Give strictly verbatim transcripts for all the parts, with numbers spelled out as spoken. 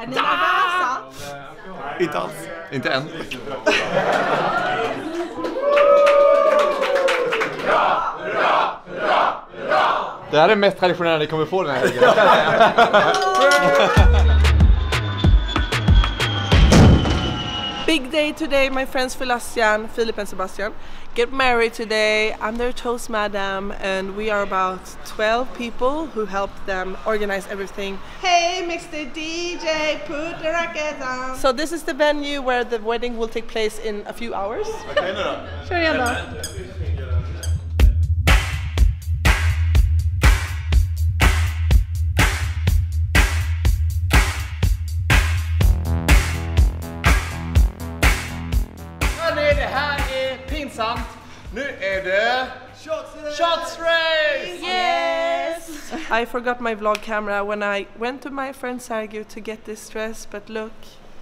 Är ni nervösa? Inte alls. Inte än. Det här är mest traditionella ni kommer få den här helgen. Big day today, my friends Philastian, Philip and Sebastian get married today. I'm their toast madam and we are about twelve people who helped them organize everything. Hey Mister D J, put the racket on! So this is the venue where the wedding will take place in a few hours. Okej nu då. Kör igen då. Det här är pinsamt. Nu är det Shots race! Shots race! Yes! I forgot my vlog camera when I went to my friend Sergio to get this dress, but look.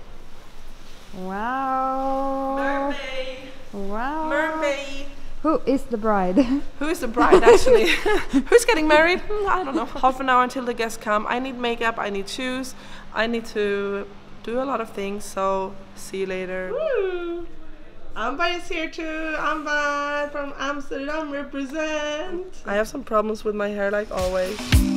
Wow! Mermaid! Wow! Mermaid! Who is the bride? Who is the bride actually? Who's getting married? I don't know. Half an hour until the guests come. I need makeup, I need shoes, I need to do a lot of things, so see you later. Woo! Amba is here too. Amba from Amsterdam represent. I have some problems with my hair like always.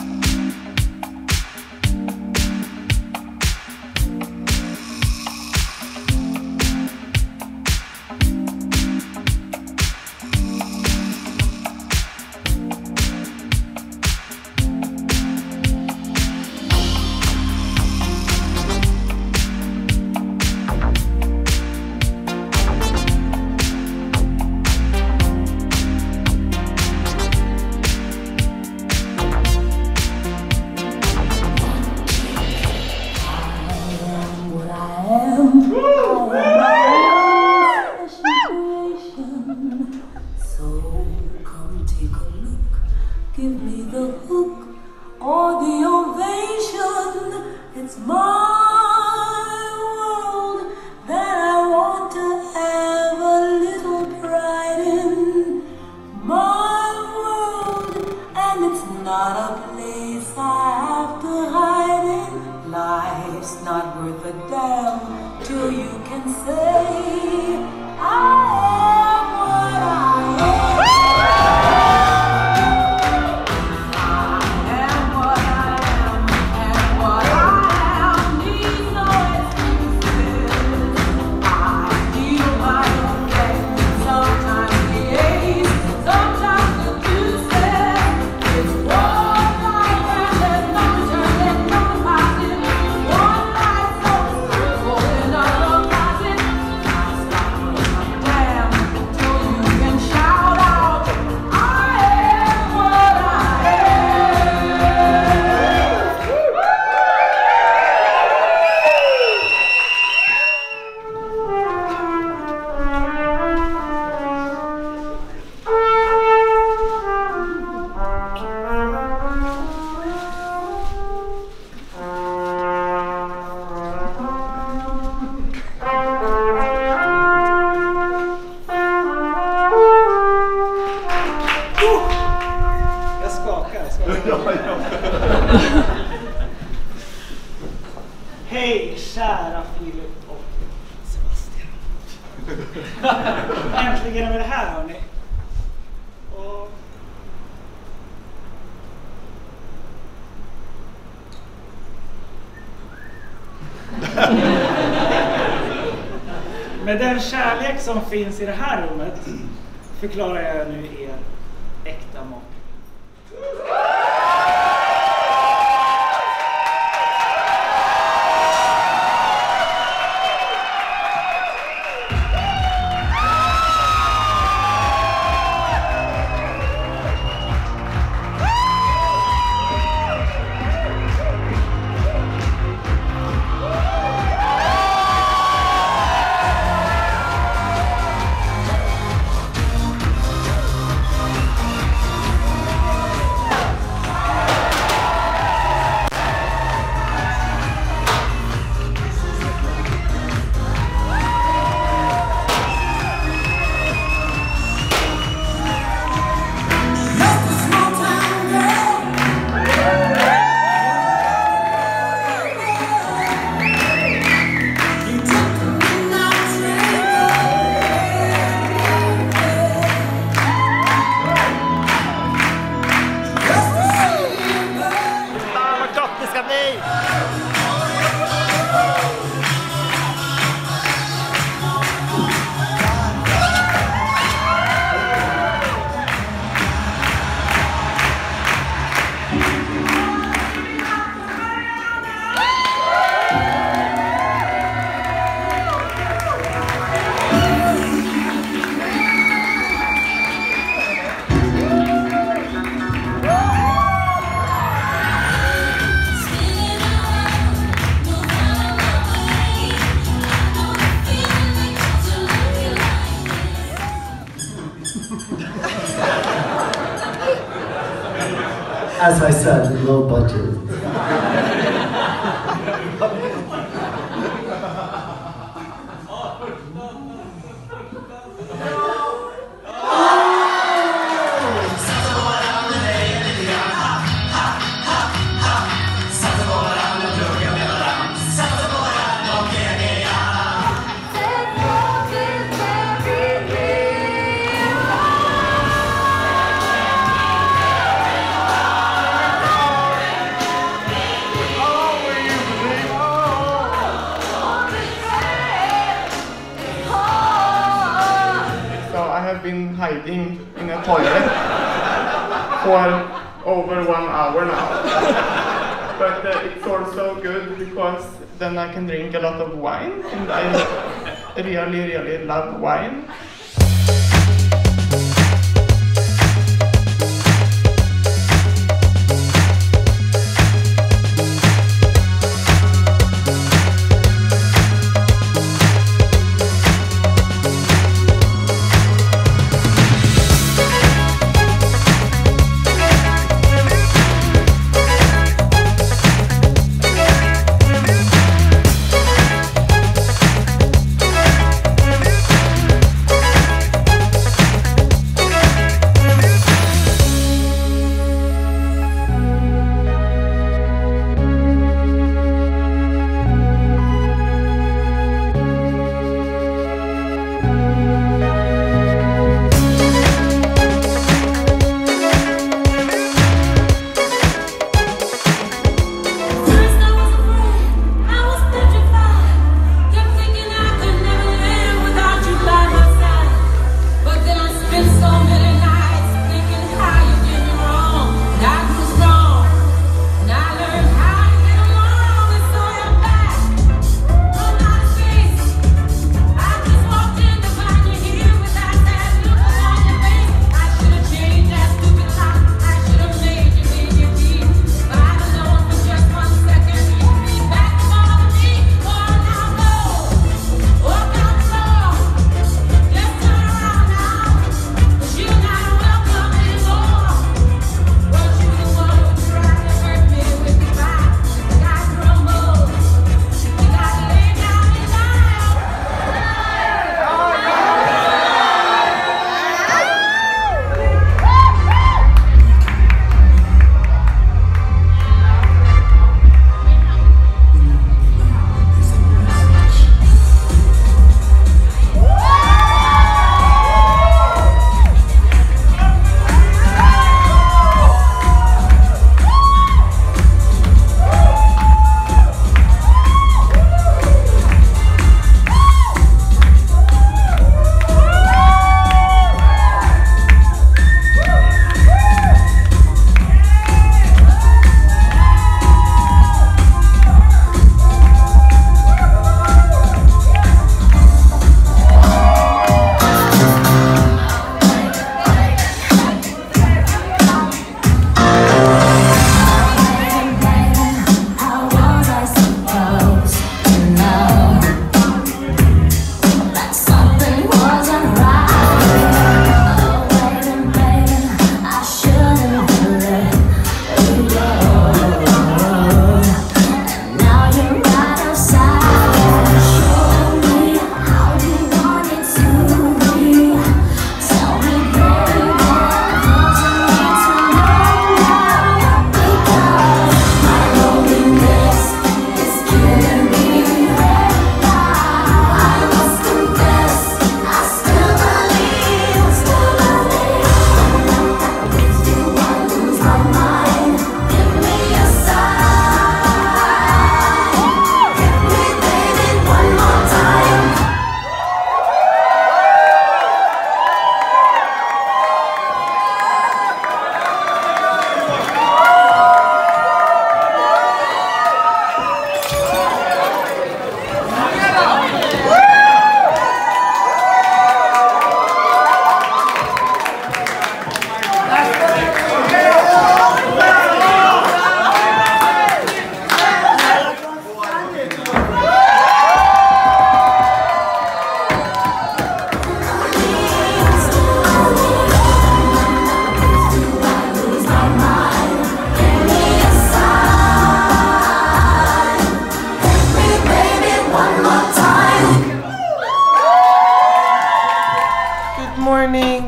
Give me the hook or the ovation. It's my world that I want to have a little pride in. My world, and it's not a place I have to hide in. Life's not worth a damn till you can say I am what I am. Hej kära Filip och Sebastian. Äntligen är vi det här hörni. Och... Med den kärlek som finns i det här rummet förklarar jag nu er äkta mak. as I said, low budget. Been hiding in a toilet for over one hour now. But uh, it's also good because then I can drink a lot of wine, and I really, really love wine.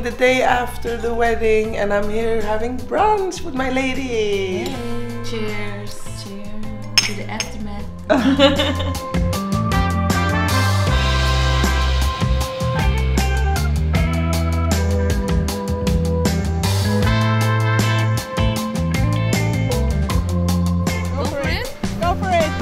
filming the day after the wedding, and I'm here having brunch with my lady. Cheers. Cheers to the aftermath. Go for it. Go for it.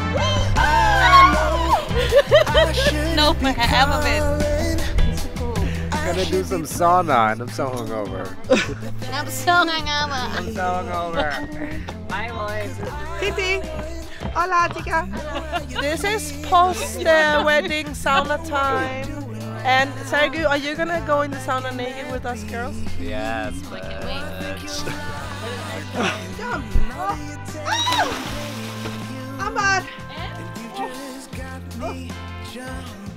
No, half of it. I'm gonna do some sauna and I'm so hungover. I'm so hungover. I'm so hungover. Bye boys. Titi. Hola, chica. This is post uh, wedding sauna time. And Sergio, are you gonna go in the sauna naked with us girls? Yes, I can't wait. Jump! Oh. I'm bad.